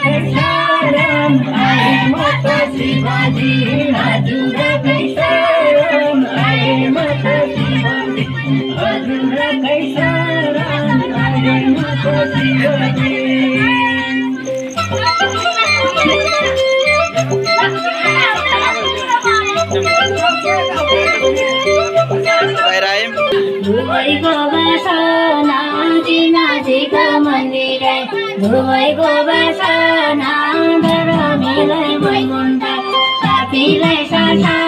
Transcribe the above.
शरण आए माता शिवाजी हजुरकै शरण आए माता शिवाजी हजुरकै शरण आए माता शिवाजी धुवैको बासना नजिक मन्दिर धुवैको बासना धर्मीलाई वैकुण्ठ पापीलाई संसार